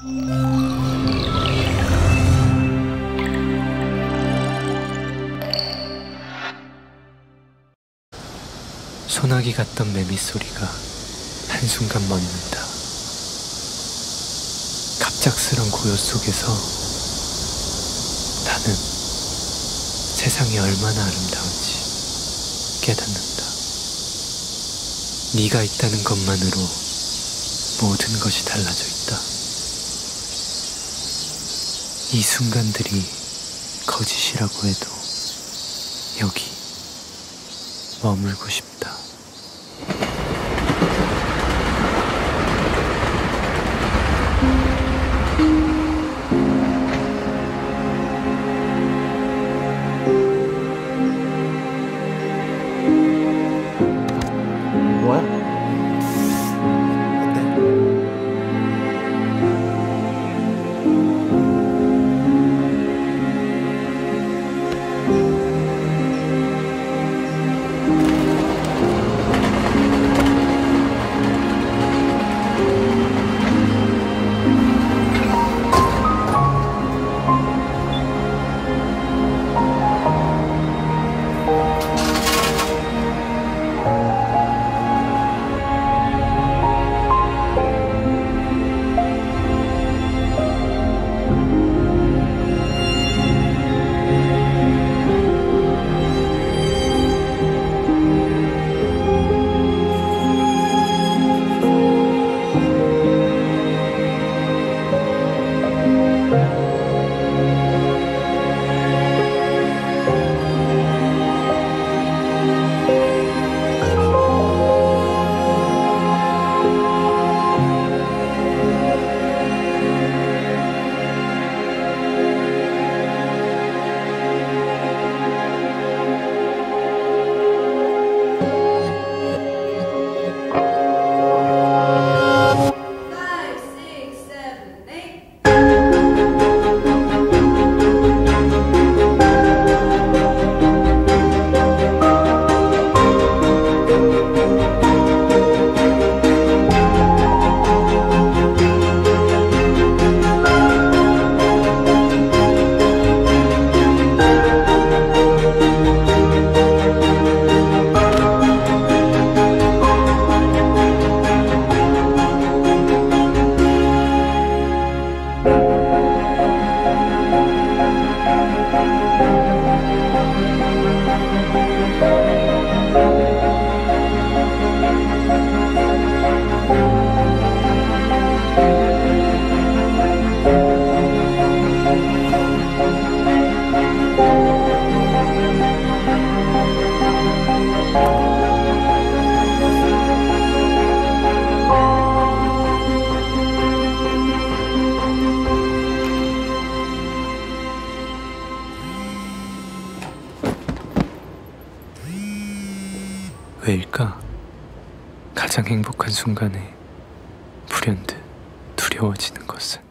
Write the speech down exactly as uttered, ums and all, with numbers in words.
소나기 같던 매미 소리가 한순간 멎는다. 갑작스런 고요 속에서 나는 세상이 얼마나 아름다운지 깨닫는다. 네가 있다는 것만으로 모든 것이 달라져 있다. 이 순간들이 거짓이라고 해도 여기 머물고 싶다. 뭐야? 어때? 왜일까? 가장 행복한 순간에 불현듯 두려워지는 것은